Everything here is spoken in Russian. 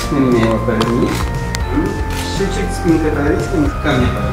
Немного поверни. Чуть-чуть спинка товарища ко мне, пожалуйста.